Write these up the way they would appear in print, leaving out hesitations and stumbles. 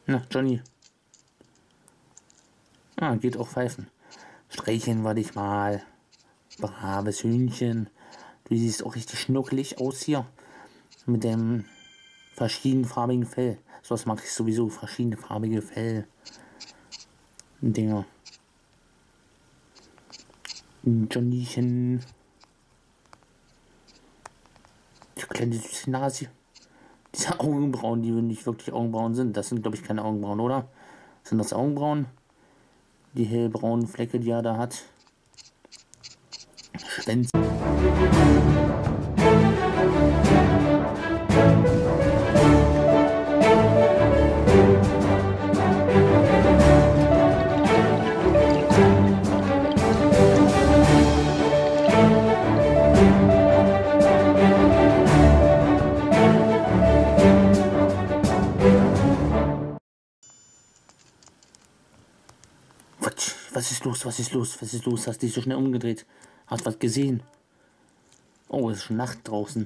Na, Johnny. Ah, geht auch pfeifen. Streicheln wir dich mal. Braves Hühnchen. Du siehst auch richtig schnuckelig aus hier. Mit dem verschiedenfarbigen Fell. So was mag ich sowieso. Verschiedenfarbige Fell. Dinger. Johnnychen. Die kleine süße Nase. Diese Augenbrauen, die nicht wirklich Augenbrauen sind. Das sind, glaube ich, keine Augenbrauen, oder? Sind das Augenbrauen? Die hellbraunen Flecke, die er da hat. Schwänze. Was ist los? Was ist los? Was ist los? Hast dich so schnell umgedreht? Hast was gesehen? Oh, es ist schon Nacht draußen.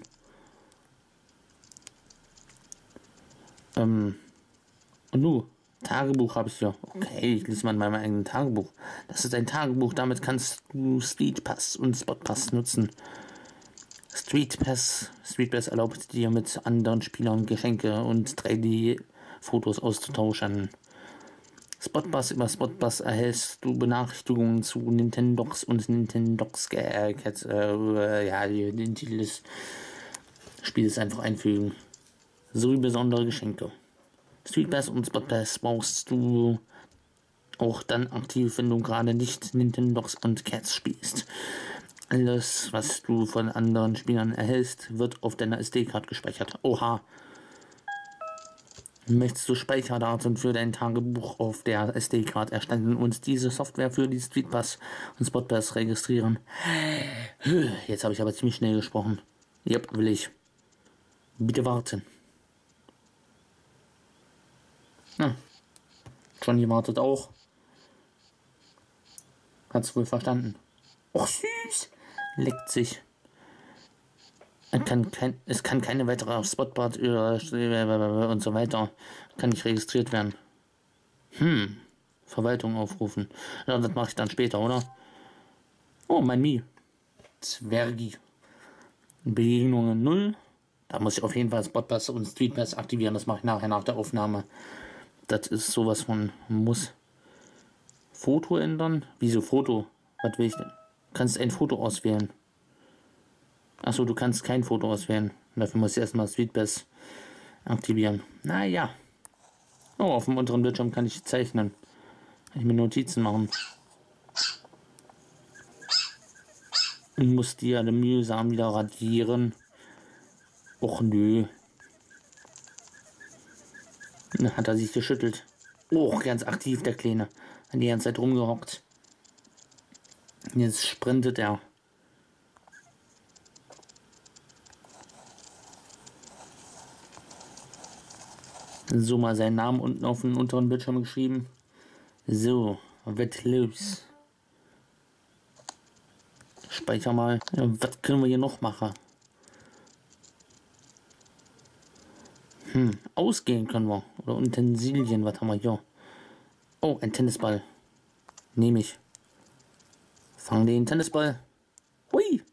Und du? Tagebuch habe ich ja. Okay, ich lese mal in meinem eigenen Tagebuch. Das ist ein Tagebuch, damit kannst du Streetpass und Spotpass nutzen. Streetpass erlaubt dir mit anderen Spielern Geschenke und 3D-Fotos auszutauschen. Über Spotpass erhältst du Benachrichtigungen zu Nintendogs und Nintendogs ja, den Titel des Spiels einfach einfügen. Sowie besondere Geschenke. Streetpass und Spotpass brauchst du auch dann aktiv, wenn du gerade nicht Nintendogs und Cats spielst. Alles, was du von anderen Spielern erhältst, wird auf deiner SD-Card gespeichert. Oha! Möchtest du Speicherdaten für dein Tagebuch auf der SD-Card erstellen und diese Software für die Streetpass und Spotpass registrieren? Jetzt habe ich aber ziemlich schnell gesprochen. Yep, will ich. Bitte warten. Johnny wartet auch. Hat's wohl verstanden. Och, süß. Leckt sich. Es kann keine weitere Spotbot und so weiter. Kann nicht registriert werden. Verwaltung aufrufen. Ja, das mache ich dann später, oder? Oh, mein Mi. Zwergi. Begegnungen 0. Da muss ich auf jeden Fall Spotpass und Streetpass aktivieren. Das mache ich nachher nach der Aufnahme. Das ist sowas von muss. Foto ändern? Wieso Foto? Was will ich denn? Kannst ein Foto auswählen. Achso, du kannst kein Foto auswählen. Dafür muss ich erstmal Streetpass aktivieren. Naja. Oh, auf dem unteren Bildschirm kann ich zeichnen. Kann ich mir Notizen machen. Und muss die alle mühsam wieder radieren. Och nö. Dann hat er sich geschüttelt. Oh, ganz aktiv der Kleine. Hat die ganze Zeit rumgehockt. Jetzt sprintet er. So, mal seinen Namen unten auf den unteren Bildschirm geschrieben. So, wird los. Speicher mal. Ja, was können wir hier noch machen? Ausgehen können wir. Oder Utensilien, was haben wir hier? Oh, ein Tennisball. Nehme ich. Fang den Tennisball. Hui.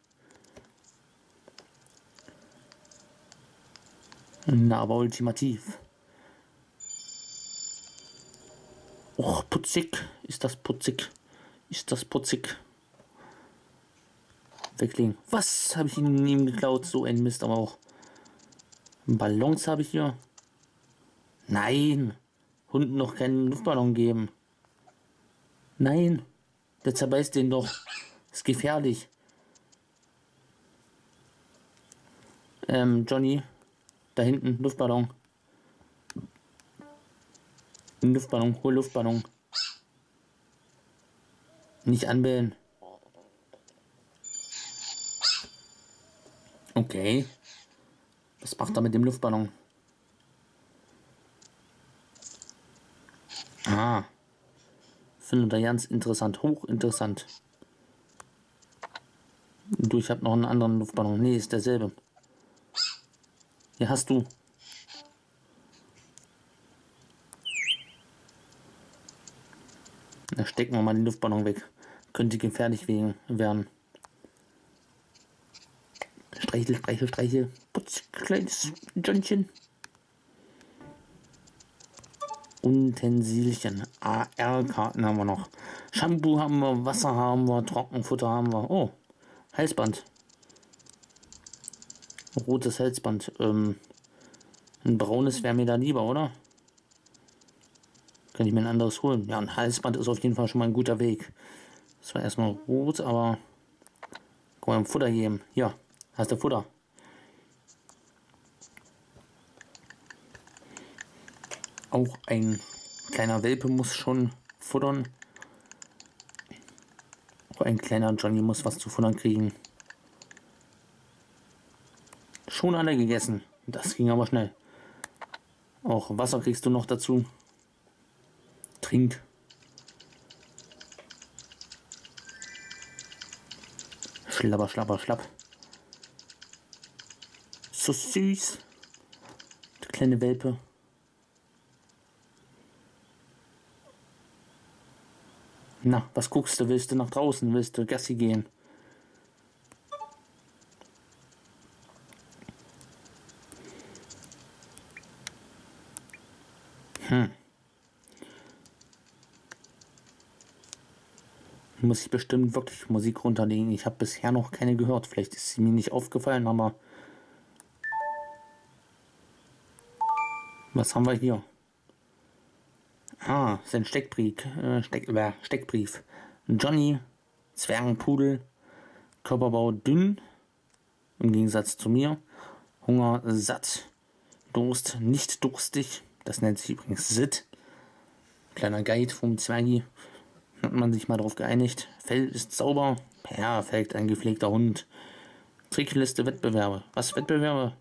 Na, aber ultimativ. Och, putzig. Ist das putzig? Ist das putzig? Weglegen. Was habe ich ihm geklaut? So ein Mist aber auch. Ballons habe ich hier. Nein. Hunden noch keinen Luftballon geben. Nein. Der zerbeißt den doch. Ist gefährlich. Johnny. Da hinten. Luftballon. Luftballon. Hol Luftballon. Nicht anbellen. Okay. Was macht er mit dem Luftballon? Ah. Findet er ganz interessant. Hochinteressant. Du, ich habe noch einen anderen Luftballon. Nee, ist derselbe. Hier hast du. Da stecken wir mal den Luftballon weg. Könnte gefährlich werden. Streichel. Putz, kleines Johnchen. Utensilchen. AR-Karten haben wir noch. Shampoo haben wir, Wasser haben wir, Trockenfutter haben wir. Oh, Halsband. Rotes Halsband. Ein braunes wäre mir da lieber, oder? Kann ich mir ein anderes holen? Ja, ein Halsband ist auf jeden Fall schon mal ein guter Weg. Das war erstmal rot, aber... Guck mal, Futter geben. Ja, hast du Futter. Auch ein kleiner Welpe muss schon futtern. Auch ein kleiner Johnny muss was zu futtern kriegen. Schon alle gegessen. Das ging aber schnell. Auch Wasser kriegst du noch dazu. Trink. Schlapp. So süß. Der kleine Welpe. Na, was guckst du? Willst du nach draußen? Willst du Gassi gehen? Muss ich bestimmt wirklich Musik runterlegen. Ich habe bisher noch keine gehört. Vielleicht ist sie mir nicht aufgefallen, aber... Was haben wir hier? Ah, ist ein Steckbrief. Johnny, Zwergenpudel, Körperbau dünn, im Gegensatz zu mir. Hunger satt, Durst nicht durstig, das nennt sich übrigens Sit. Kleiner Guide vom Zwergi, hat man sich mal drauf geeinigt. Fell ist sauber, perfekt, ein gepflegter Hund. Trickliste Wettbewerbe. Was Wettbewerbe?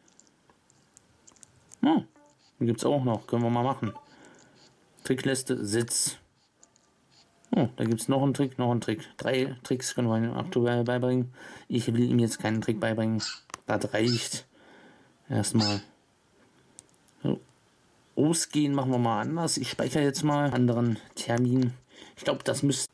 Oh, die gibt's auch noch, können wir mal machen. Trickliste Sitz. Oh, da gibt es noch einen Trick. 3 Tricks können wir ihm aktuell beibringen. Ich will ihm jetzt keinen Trick beibringen. Das reicht. Erstmal. So. Ausgehen machen wir mal anders. Ich speichere jetzt mal einen anderen Termin. Ich glaube, das müsste...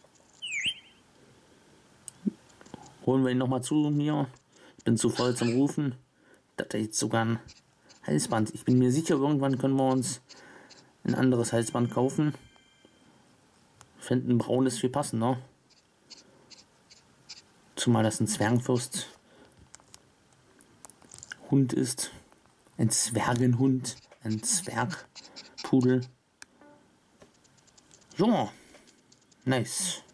Holen wir ihn nochmal zu mir. Ich bin zu voll zum Rufen. Das ist jetzt sogar ein Halsband. Ich bin mir sicher, irgendwann können wir uns ein anderes Halsband kaufen. Finden ein braunes viel passender. Zumal das ein Zwergenfürst Hund ist. Ein Zwergenhund. Ein Zwergpudel. Ja, nice.